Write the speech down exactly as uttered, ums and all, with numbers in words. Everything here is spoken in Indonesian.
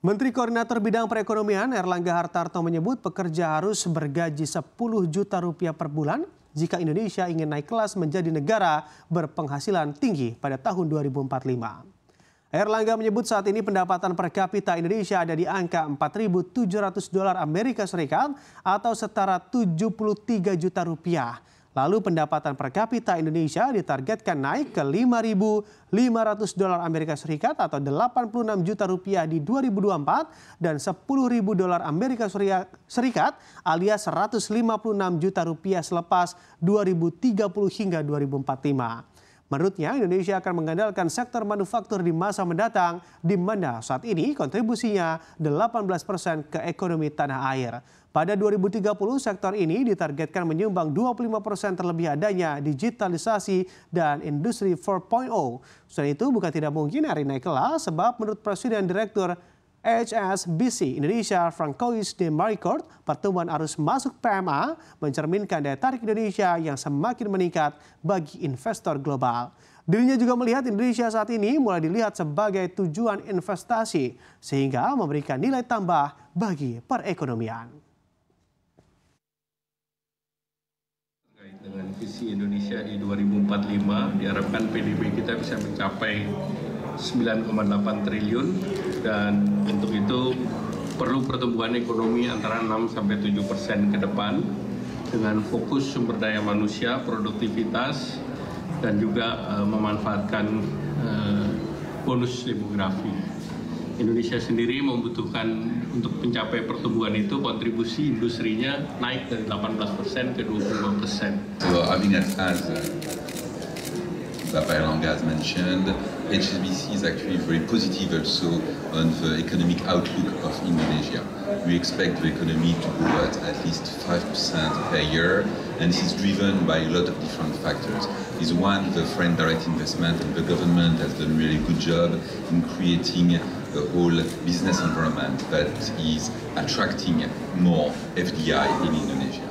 Menteri Koordinator Bidang Perekonomian Erlangga Hartarto menyebut pekerja harus bergaji sepuluh juta rupiah per bulan jika Indonesia ingin naik kelas menjadi negara berpenghasilan tinggi pada tahun dua ribu empat puluh lima. Erlangga menyebut saat ini pendapatan per kapita Indonesia ada di angka empat ribu tujuh ratus dolar Amerika Serikat atau setara tujuh puluh tiga juta rupiah. Lalu pendapatan per kapita Indonesia ditargetkan naik ke lima ribu lima ratus dolar Amerika Serikat atau delapan puluh enam juta rupiah di dua ribu dua puluh empat dan sepuluh ribu dolar Amerika Serikat alias seratus lima puluh enam juta rupiah selepas dua ribu tiga puluh hingga dua ribu empat puluh lima. Menurutnya, Indonesia akan mengandalkan sektor manufaktur di masa mendatang, di mana saat ini kontribusinya delapan belas persen ke ekonomi tanah air. Pada dua ribu tiga puluh, sektor ini ditargetkan menyumbang dua puluh lima persen terlebih adanya digitalisasi dan industri empat titik nol. Selain itu, bukan tidak mungkin R I naik kelas, sebab menurut Presiden Direktur H S B C Indonesia Francois de Maricourt, pertumbuhan arus masuk P M A mencerminkan daya tarik Indonesia yang semakin meningkat bagi investor global. Dirinya juga melihat Indonesia saat ini mulai dilihat sebagai tujuan investasi sehingga memberikan nilai tambah bagi perekonomian. Terkait dengan visi Indonesia di dua ribu empat puluh lima, diharapkan P D B kita bisa mencapai sembilan koma delapan triliun dan untuk itu perlu pertumbuhan ekonomi antara enam sampai tujuh persen ke depan dengan fokus sumber daya manusia, produktivitas dan juga uh, memanfaatkan uh, bonus demografi. Indonesia sendiri membutuhkan untuk mencapai pertumbuhan itu kontribusi industrinya naik dari delapan belas persen ke dua puluh lima persen. So, as Pak Erlangga has mentioned, H S B C is actually very positive also on the economic outlook of Indonesia. We expect the economy to grow at at least five percent per year, and this is driven by a lot of different factors. Is one, the foreign direct investment, and the government has done a really good job in creating a whole business environment that is attracting more F D I in Indonesia.